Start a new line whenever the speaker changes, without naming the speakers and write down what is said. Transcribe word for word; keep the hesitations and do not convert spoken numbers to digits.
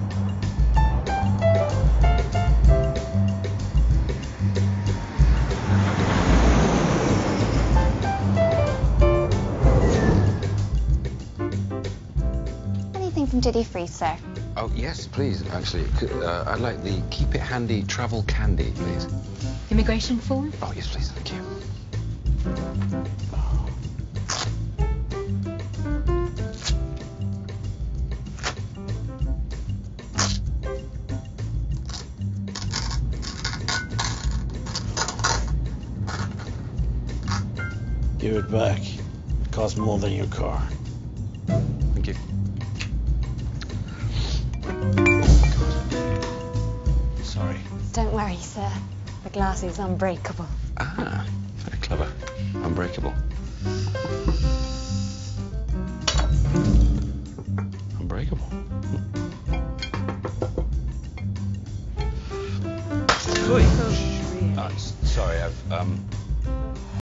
Anything from duty free, sir?
Oh, yes, please, actually. Uh, I'd like the Keep It Handy Travel Candy, please.
Immigration form?
Oh, yes, please, thank you.
Give it back. It costs more than your car.
Thank you. Sorry.
Don't worry, sir. The glass is unbreakable.
Ah, very clever. Unbreakable. Unbreakable. Oi. Oh, s- sorry, I've um